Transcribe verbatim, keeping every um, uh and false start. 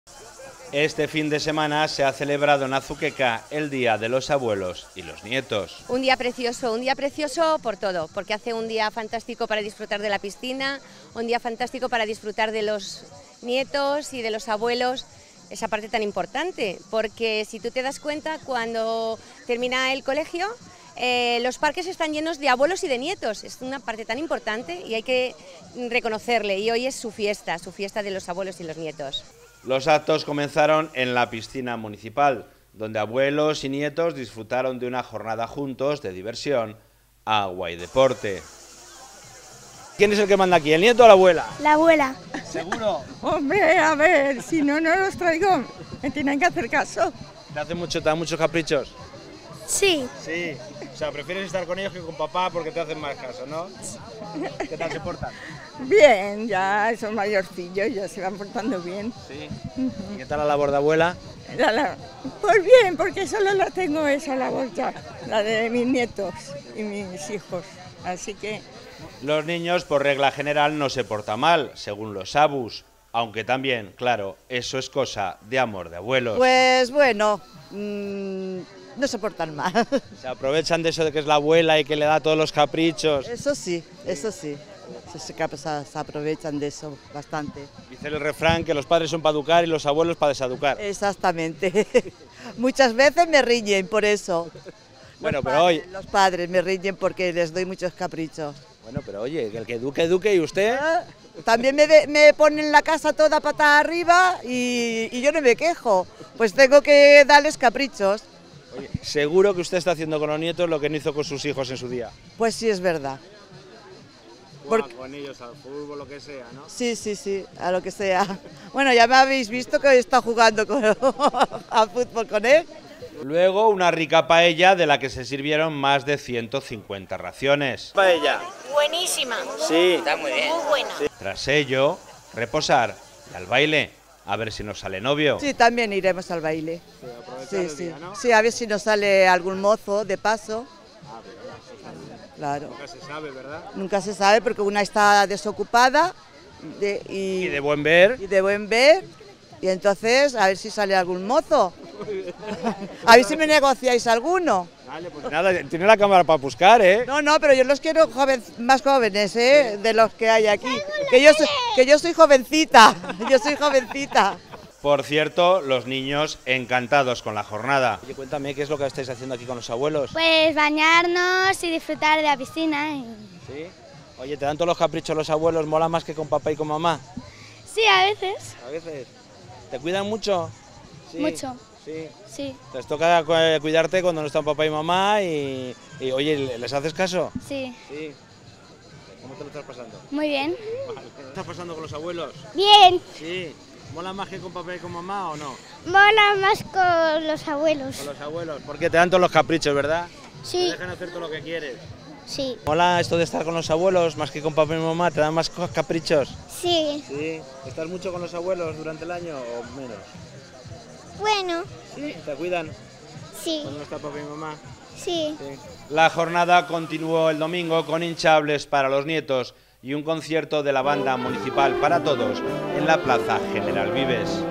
Este fin de semana se ha celebrado en Azuqueca el Día de los Abuelos y los Nietos. Un día precioso, un día precioso por todo, porque hace un día fantástico para disfrutar de la piscina, un día fantástico para disfrutar de los nietos y de los abuelos, esa parte tan importante, porque si tú te das cuenta, cuando termina el colegio, eh, los parques están llenos de abuelos y de nietos, es una parte tan importante y hay que reconocerle, y hoy es su fiesta, su fiesta de los abuelos y los nietos. Los actos comenzaron en la piscina municipal, donde abuelos y nietos disfrutaron de una jornada juntos de diversión, agua y deporte. ¿Quién es el que manda aquí, el nieto o la abuela? La abuela. ¿Seguro? Hombre, a ver, si no, no los traigo, me tienen que hacer caso. ¿Te hace mucho, te dan muchos caprichos? Sí. Sí. O sea, prefieres estar con ellos que con papá porque te hacen más caso, ¿no? ¿Qué tal se portan? Bien, ya son mayorcillos, ya se van portando bien. Sí. ¿Y qué tal la labor de abuela? La, la, pues bien, porque solo la tengo esa labor ya, la de mis nietos y mis hijos, así que... Los niños, por regla general, no se portan mal, según los abus, aunque también, claro, eso es cosa de amor de abuelos. Pues bueno, mmm, no se portan mal. Se aprovechan de eso de que es la abuela y que le da todos los caprichos. Eso sí, eso sí, se, se, se aprovechan de eso bastante. Dice el refrán que los padres son para educar y los abuelos para deseducar. Exactamente. Muchas veces me riñen por eso. Bueno, los pero padres, hoy... Los padres me riñen porque les doy muchos caprichos. Bueno, pero oye, el que eduque, eduque, ¿y usted? ¿Ah? También me, de, me ponen la casa toda patada arriba y, y yo no me quejo, pues tengo que darles caprichos. Oye, seguro que usted está haciendo con los nietos lo que no hizo con sus hijos en su día. Pues sí, es verdad. Juega Porque... con ellos al fútbol, lo que sea, ¿no? Sí, sí, sí, a lo que sea. Bueno, ya me habéis visto que está jugando con, al fútbol con él. Luego una rica paella de la que se sirvieron más de ciento cincuenta raciones. Paella. Buenísima. Sí. Está muy bien. Muy buena. Sí. Tras ello, reposar y al baile, a ver si nos sale novio. Sí, también iremos al baile. Sí, sí, el sí. Día, ¿no? Sí, a ver si nos sale algún mozo de paso. Ah, pero eso está bien. Claro. Nunca se sabe, ¿verdad? Nunca se sabe porque una está desocupada de, y, y de buen ver. Y de buen ver. Y entonces, a ver si sale algún mozo. A ver si me negociáis alguno. Vale, pues nada, tiene la cámara para buscar, ¿eh? No, no, pero yo los quiero joven, más jóvenes, ¿eh? De los que hay aquí. Que yo, soy, que yo soy jovencita, yo soy jovencita. Por cierto, los niños encantados con la jornada. Oye, cuéntame, ¿qué es lo que estáis haciendo aquí con los abuelos? Pues bañarnos y disfrutar de la piscina. Y... ¿Sí? Oye, ¿te dan todos los caprichos los abuelos? ¿Mola más que con papá y con mamá? Sí, a veces. A veces. ¿Te cuidan mucho? Sí. Mucho. Sí. Sí. Les toca cuidarte cuando no están papá y mamá y, y oye, ¿les haces caso? Sí. Sí. ¿Cómo te lo estás pasando? Muy bien. Vale. ¿Qué estás pasando con los abuelos? Bien. Sí. ¿Mola más que con papá y con mamá o no? Mola más con los abuelos. Con los abuelos, porque te dan todos los caprichos, ¿verdad? Sí. Te dejan hacer todo lo que quieres. Sí. ¿Mola esto de estar con los abuelos más que con papá y mamá? ¿Te dan más caprichos? Sí. Sí. ¿Estás mucho con los abuelos durante el año o menos? Bueno. ¿Sí? ¿Te cuidan? Sí. ¿Cuando no está papá y mamá? Sí. Sí. La jornada continuó el domingo con hinchables para los nietos y un concierto de la banda municipal para todos en la Plaza General Vives.